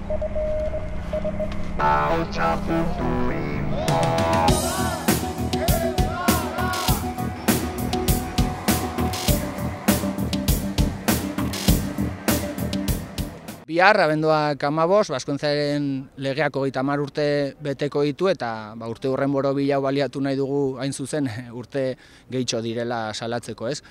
Bihar, abenduak 15, Baskuntzaaren legeak 30 urte beteko ditu eta urte hurren borobila baliatu nahi dugu hain zuzen urte gehitxo direla salatzeko, ez?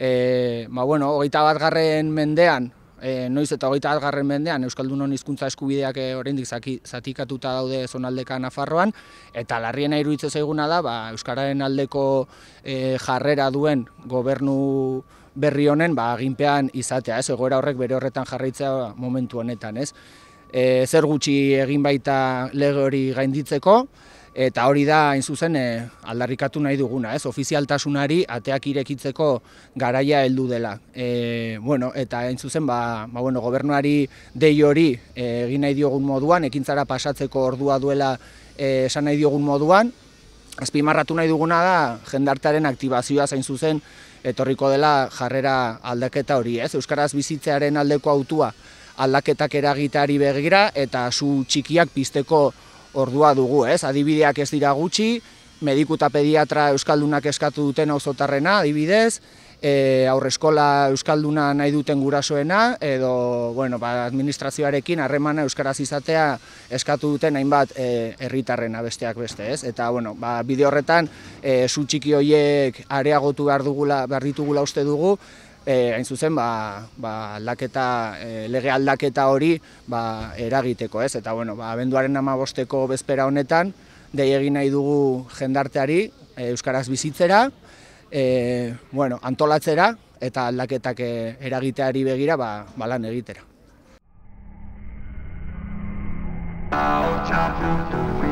21. mendean, noiz eta 21. mendean Euskaldunon hizkuntza eskubideak oraindik zatikatuta daude zonaldeka Nafarroan, eta larriena iruditzen zaiguna da euskararen aldeko jarrera duen gobernu berri honen aginpean izatea, ez? Egoera horrek bere horretan jarraitzea momentu honetan, ez? Zer gutxi egin baita lege hori gainditzeko, eta hori da hain zuzen aldarrikatu nahi duguna, ez? Ofizialtasunari ateak irekitzeko garaia heldu dela. Eta hain zuzen gobernuari dei hori egin nahi diogun moduan, ekintzara pasatzeko ordua duela esan nahi diogun moduan, azpimarratu nahi duguna da jendartearen aktibazioa hain zuzen etorriko dela jarrera aldaketa hori, ez? Euskaraz bizitzearen aldeko hautua aldaketak eragiteari begira eta su txikiak pizteko ordua dugu, ez? Adibideak ez dira gutxi, mediku eta pediatra euskaldunak eskatu duten auzotarrena, adibidez, haurreskola euskalduna nahi duten gurasoena, edo administrazioarekin harremana euskaraz izatea eskatu duten hainbat herritarrena besteak beste, ez? Eta bide horretan su txiki horiek areagotu behar ditugula uste dugu, hain zuzen aldaketa, lege aldaketa hori eragiteko, ez? Eta abenduaren 15ko bezpera honetan dei egin nahi dugu jendarteari euskaraz bizitzera, antolatzera eta aldaketak eragiteari begira lan egitera.